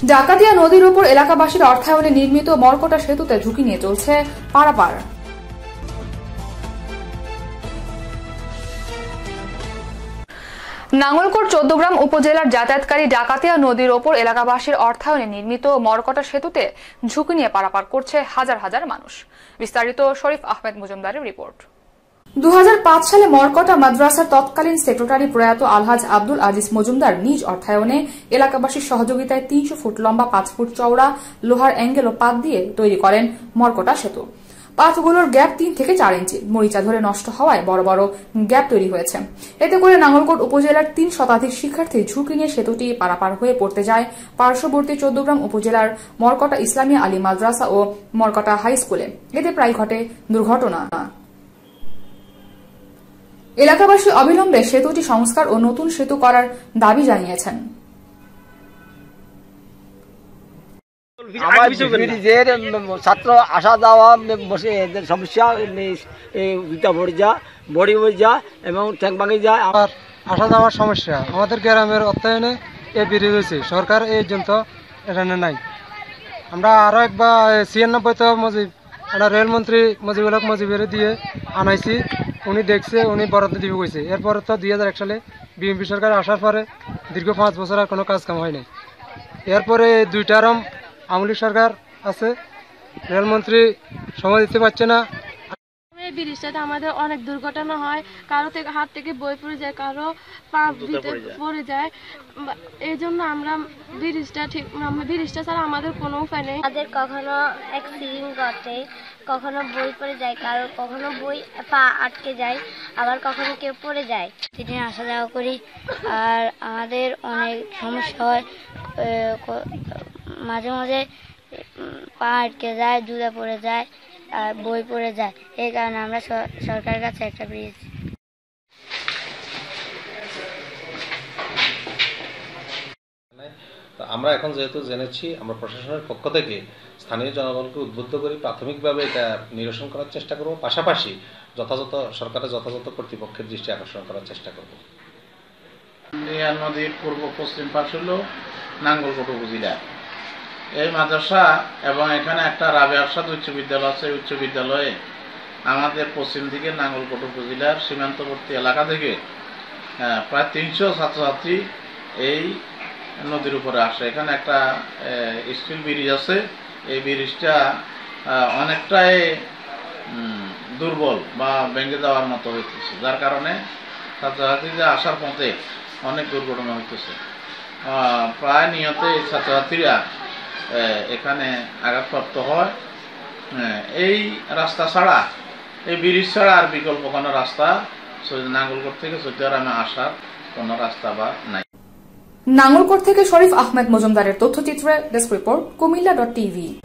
ডাকাতিয়া নদীর উপর এলাকাবাসীর অর্থায়নে নির্মিত মরকটা সেতুতে ঝুঁকি নিয়ে চলছে পারাপার। নাঙ্গলকোট 14 গ্রাম উপজেলার যাতায়াতকারী ডাকাতিয়া নদীর ওপর এলাকাবাসীর অর্থায়নে নির্মিত মরকটা সেতুতে ঝুঁকি নিয়ে পারাপার করছে হাজার হাজার মানুষ। বিস্তারিত শরীফ আহমেদ মজুমদারের রিপোর্ট। 2005 সালে মরকটা মাদ্রাসার তৎকালীন সেক্রেটারি প্রয়াত আলহাজ আব্দুল আজিজ মজুমদার নিজ অর্থায়নে এলাকাবাসীর সহযোগিতায় 300 ফুট লম্বা 5 ফুট চওড়া লোহার অ্যাঙ্গেল ও পাত দিয়ে তৈরি করেন মরকটা সেতু। পাতগুলোর গ্যাপ 3 থেকে 4 ইঞ্চি, মরিচা ধরে নষ্ট হওয়ায় বড় বড় গ্যাপ তৈরি হয়েছে। এতে করে নাঙ্গলকোট উপজেলার 3 শতাধিক শিক্ষার্থী ঝুঁকি নিয়ে সেতুটি পারাপার হয়ে পড়তে যায় পার্শ্ববর্তী 14 গ্রাম উপজেলার মরকটা ইসলামিয়া আলী মাদ্রাসা ও মরকটা হাই স্কুলে। এতে প্রায় ঘটে দুর্ঘটনা। এলাকাবাসী অবিলম্বে সেতুটি সংস্কার ও নতুন সেতু করার দাবি জানিয়েছেন। ছাত্র আসা যাওয়া সমস্যা বড়ি হয়ে যায় এবং ট্যাঙ্ক ভাঙে যায়। আর আসা যাওয়ার সমস্যা আমাদের গ্রামের অর্থায়নে বেড়ে গেছে, সরকার এই জন্য এখানে নাই। আমরা আরো একবার 96 তো রেলমন্ত্রী মুজিবুল হক মুজিবের দিয়ে আনাইছি, উনি দেখছে, উনি বরাদ্দ দিবে কইছে। এরপর তো 2001 সালে বিএনপি সরকার আসার পরে দীর্ঘ 5 বছর আর কোনো কাজ কাম হয় নাই। এরপরে 2 টার্ম আওয়ামী লীগ সরকার আছে, রেলমন্ত্রী সময় দিতে পারছে না। এই ব্রিজটাতে আমাদের অনেক দুর্ঘটনা হয়, কারো থেকে হাত থেকে বই পড়ে যায়, কারো পা ভিতরে পড়ে যায়। এই জন্য আমরা ব্রিজটা ছাড়া আমাদের কোনো উপায় নেই। আমাদের কখনো অ্যাক্সিডেন্ট ঘটে, কখনো বই পড়ে যায়, কারো কখনো বই পা আটকে যায়, আবার কখনো কেউ পড়ে যায়। তিনি আসা যাওয়া করি, আর আমাদের অনেক সমস্যা হয়। মাঝে মাঝে পা আটকে যায়, জুতা পড়ে যায়, আর বই পড়ে যায়। এই কারণে আমরা সরকারের কাছে একটা ব্রিজ। আমরা এখন যেহেতু জেনেছি, আমরা প্রশাসনের পক্ষ থেকে স্থানীয় জনগণকে উদ্বুদ্ধ করি প্রাথমিকভাবে এটা নিরসন করার চেষ্টা করব, পাশাপাশি সরকারের যথাযথ কর্তৃপক্ষের দৃষ্টি আকর্ষণ করার চেষ্টা করব। নদীর পূর্ব পশ্চিম পাশ হল নাঙ্গলকোট উপজেলা। এই মাদ্রাসা এবং এখানে একটা রাবেয়া আরশাদ উচ্চ বিদ্যালয় আছে। উচ্চ বিদ্যালয়ে আমাদের পশ্চিম দিকে নাঙ্গলকোট উপজেলার সীমান্তবর্তী এলাকা থেকে প্রায় 300 ছাত্রছাত্রী এই নদীর উপরে আসে। এখানে একটা স্টিল ব্রিজ আছে। এই ব্রিজটা অনেকটাই দুর্বল বা ভেঙে যাওয়ার মতো হইতেছে, যার কারণে ছাত্রছাত্রীরা আসার পথে অনেক দুর্ঘটনা হইতেছে। প্রায় নিয়তে ছাত্রছাত্রীরা এখানে আঘাতপ্রাপ্ত হয়। এই রাস্তা ছাড়া, এই ব্রিজ ছাড়া আর বিকল্প কোনো রাস্তা নাঙ্গলকোট থেকে চৌদ্দগ্রামে আসার কোনো রাস্তা বা নাই। নাঙ্গলকোট থেকে শরীফ আহমেদ মজুমদারের তথ্যচিত্রে ডেস্ক রিপোর্ট কুমিল্লা.tv।